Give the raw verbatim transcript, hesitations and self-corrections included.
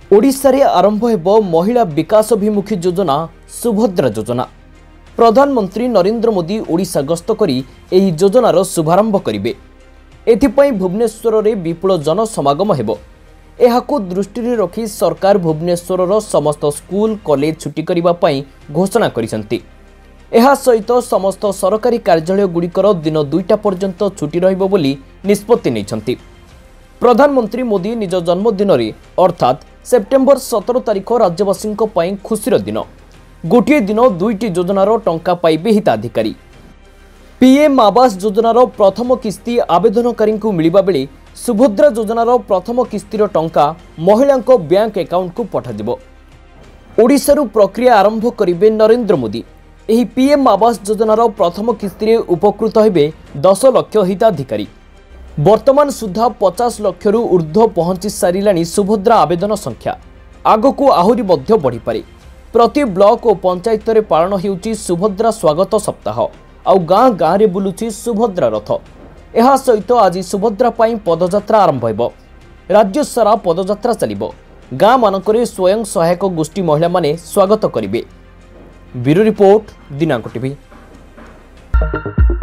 ओडिशा रे आरंभ हेबो महिला विकासभिमुखी योजना सुभद्रा योजना। प्रधानमंत्री नरेंद्र मोदी ओडिशा गस्त करी एही योजनार शुभारंभ करिवे। एथिपई भुवनेश्वर रे विपुल जनसमागम हेबो। एहाकु दृष्टि रे रखी सरकार भुवनेश्वर समस्त स्कूल कॉलेज छुट्टी करिबा पई घोषणा करिसंती। एहा सहित समस्त सरकारी कार्यालय गुड़िकर दिन दुईटा पर्यंत छुट्टी रहिबो बोली निष्पत्ति नैछंती। प्रधानमंत्री मोदी निज जन्मदिन रे अर्थात सेप्टेम्बर सतर तारिख राज्यवासी खुशीर दिन गोटे दिन दुईटी योजनार टंका पाइबे हिताधिकारी। पीएम आवास योजनार प्रथम किस्ती आवेदनकारी मिलिबा बेले सुभद्रा योजनार प्रथम किस्तीर टंका महिलांको बैंक अकाउंट को पठाजिबो। ओडिशारू प्रक्रिया आरंभ करिवे नरेंद्र मोदी। एही पीएम आवास योजनार प्रथम किस्ती उपकृत हेबे दस लाख हिताधिकारी। वर्तमान सुधा पचास लक्षरू ऊर्ध्व पहुंची सारिलानी सुभद्रा आवेदन संख्या। आगकू आहुरी मध्य बढ़िपारे। प्रति ब्लॉक और पंचायत रे पालन हेउची सुभद्रा स्वागत सप्ताह। आउ गाँ गाँ रे बुलुची सुभद्रा रथ। एहा सहित आज सुभद्रा पाई पदयात्रा आरंभ हेबो। राज्य सारा पदयात्रा चलिबो। गाँ मानकरे स्वयं सहायक गोष्ठी महिला माने स्वागत करिवे। ब्यूरो रिपोर्ट दिनांक टीवी।